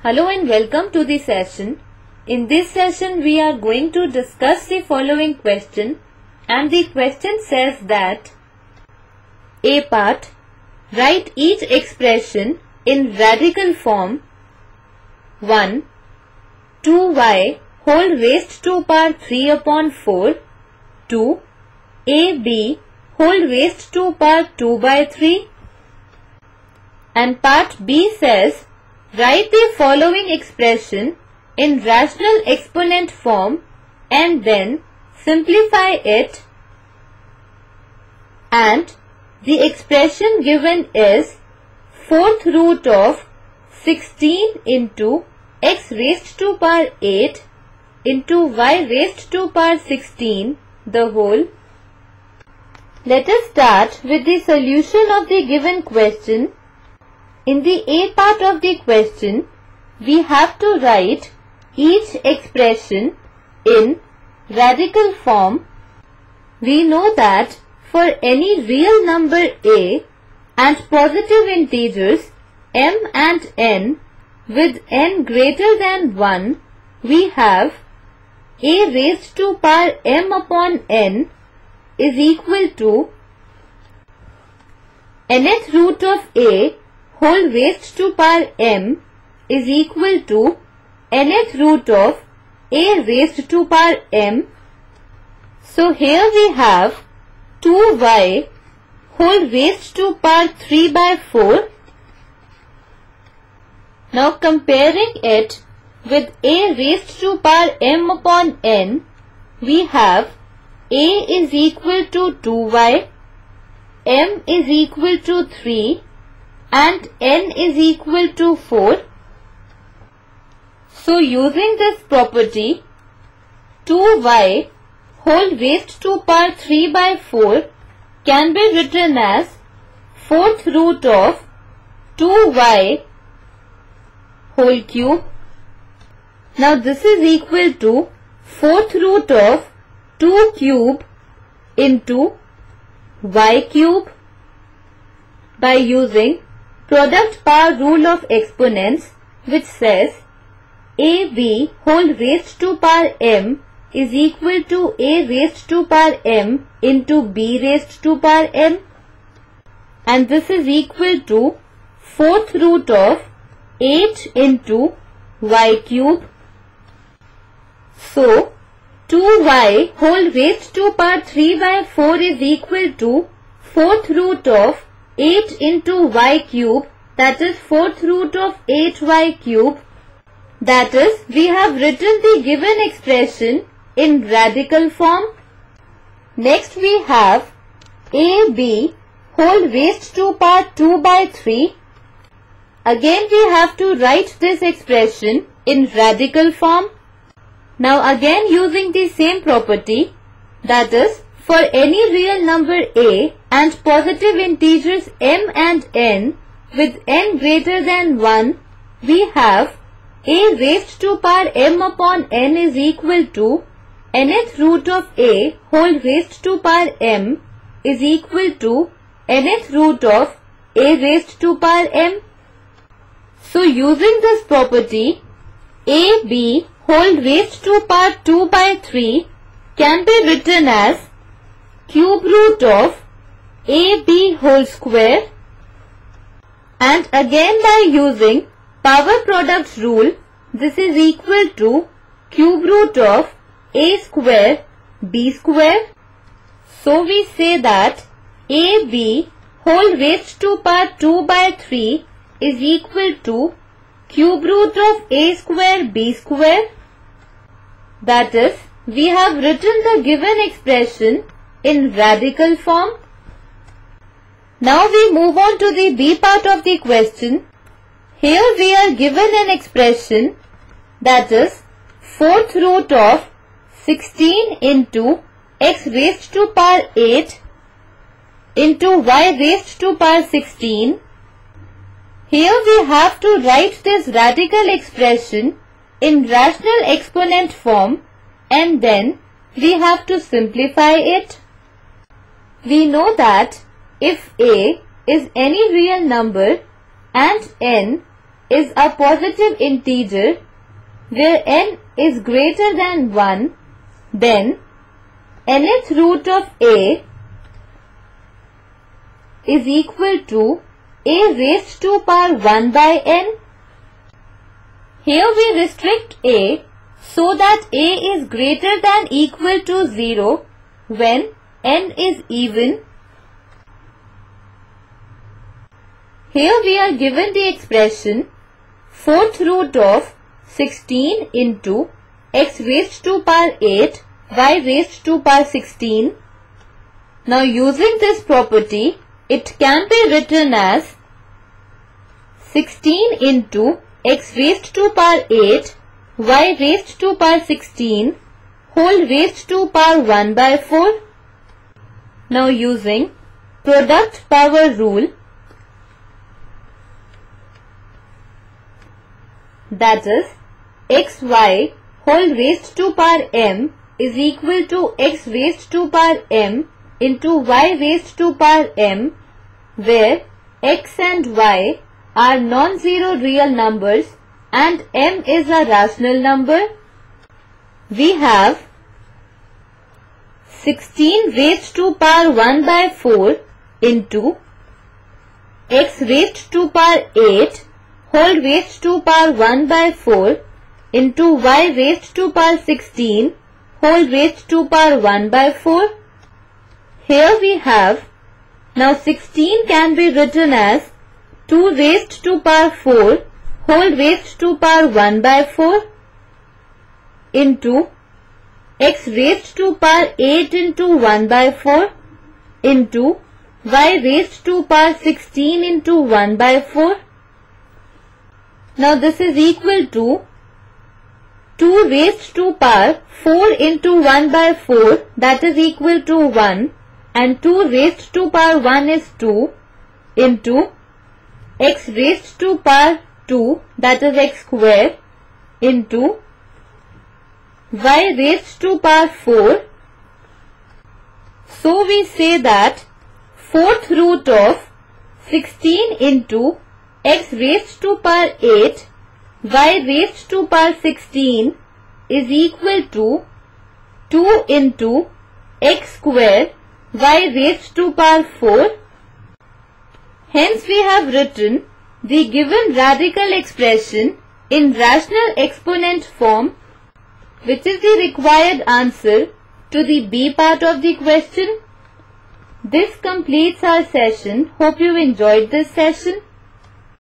Hello and welcome to the session. In this session we are going to discuss the following question, and the question says that A part, write each expression in radical form. 1. 2y whole raised to power 3 upon 4. 2. AB whole raised to power 2 by 3. And part B says, write the following expression in rational exponent form and then simplify it, and the expression given is 4th root of 16 into x raised to power 8 into y raised to power 16 the whole. Let us start with the solution of the given question. In the A part of the question, we have to write each expression in radical form. We know that for any real number A and positive integers m and n with n greater than 1, we have A raised to power m upon n is equal to nth root of A whole raised to power m is equal to nth root of A raised to power m. So here we have 2y whole raised to power 3 by 4. Now comparing it with A raised to power m upon n, we have A is equal to 2y, m is equal to 3 and n is equal to 4. So using this property, 2y whole raised to power 3 by 4 can be written as 4th root of 2y whole cube. Now this is equal to 4th root of 2 cube into y cube. By using product power rule of exponents, which says AB whole raised to power m is equal to A raised to power m into B raised to power m, and this is equal to 4th root of 8 into y cube. So 2y whole raised to power 3 by 4 is equal to 4th root of 8 into y cube, that is 4th root of 8y cube. That is, we have written the given expression in radical form. Next we have AB whole raised to power 2 by 3. Again we have to write this expression in radical form. Now again using the same property, that is, for any real number A and positive integers m and n with n greater than 1, we have A raised to power m upon n is equal to nth root of A whole raised to power m is equal to nth root of A raised to power m. So using this property, AB whole raised to power 2 by 3 can be written as cube root of AB whole square, and again by using power product rule, this is equal to cube root of A square B square. So we say that AB whole raised to power 2 by 3 is equal to cube root of A square B square. That is, we have written the given expression in radical form. Now we move on to the B part of the question. Here we are given an expression, that is 4th root of 16 into x raised to power 8 into y raised to power 16. Here we have to write this radical expression in rational exponent form, and then we have to simplify it. We know that if A is any real number and n is a positive integer where n is greater than 1, then nth root of a is equal to a raised to power 1 by n. Here we restrict a so that a is greater than equal to 0 when n is even. Here we are given the expression 4th root of 16 into x raised to power 8 y raised to power 16. Now using this property, it can be written as 16 into x raised to power 8 y raised to power 16 whole raised to power 1 by 4. Now using product power rule, that is xy whole raised to power m is equal to x raised to power m into y raised to power m, where x and y are non-zero real numbers and m is a rational number. We have 16 raised to power 1 by 4 into x raised to power 8 whole raised to power 1 by 4 into y raised to power 16 whole raised to power 1 by 4. Here we have, now 16 can be written as 2 raised to power 4 whole raised to power 1 by 4 into x raised to power 8 into 1 by 4 into y raised to power 16 into 1 by 4. Now this is equal to 2 raised to power 4 into 1 by 4, that is equal to 1, and 2 raised to power 1 is 2 into x raised to power 2, that is x square, into y raised to power 4. So we say that 4th root of 16 into x raised to power 8 y raised to power 16 is equal to 2 into x square y raised to power 4. Hence we have written the given radical expression in rational exponent form, which is the required answer to the B part of the question. This completes our session. Hope you enjoyed this session.